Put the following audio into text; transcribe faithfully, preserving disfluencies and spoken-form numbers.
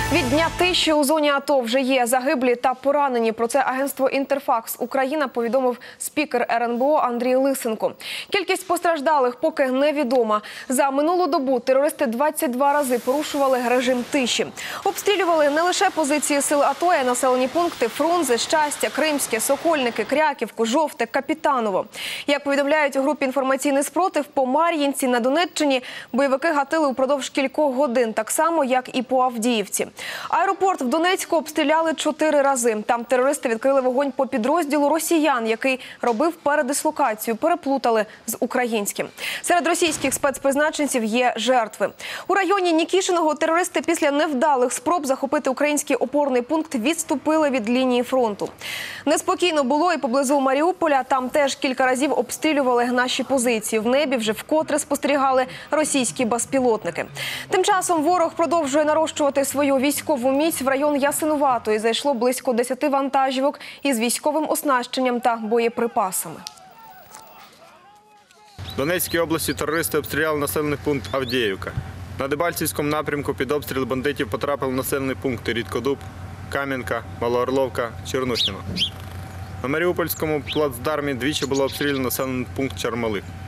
Від дня тиші у зоні АТО вже є загиблі та поранені. Про це агентство «Інтерфакс Україна» повідомив спікер ер ен бе о Андрій Лисенко. Кількість постраждалих поки невідома. За минулу добу терористи двадцять два рази порушували режим тиші. Обстрілювали не лише позиції сил АТО, а й населені пункти Фрунзе, Щастя, Кримське, Сокольники, Кряківку, Жовте, Капітаново. Як повідомляють у групі «Інформаційний спротив», по Мар'їнці на Донеччині бойовики гатили упродовж кількох годин, так само, як і по Авдіївці. Аеропорт в Донецьку обстріляли чотири рази. Там терористи відкрили вогонь по підрозділу росіян, який робив передислокацію, переплутали з українським. Серед російських спецпризначенців є жертви. У районі Нікішиного терористи після невдалих спроб захопити український опорний пункт відступили від лінії фронту. Неспокійно було і поблизу Маріуполя. Там теж кілька разів обстрілювали наші позиції. В небі вже вкотре спостерігали російські безпілотники. Тим часом ворог продовжує нарощувати свою військову міць. В район Ясинуватої зайшло близько десяти вантажівок із військовим оснащенням та боєприпасами. В Донецькій області терористи обстріляли населений пункт Авдіївка. На Дебальцівському напрямку під обстріл бандитів потрапили населені пункти Рідкодуб, Кам'янка, Малоорловка, Чернухіно. На Маріупольському плацдармі двічі було обстріляно населений пункт Чармалих.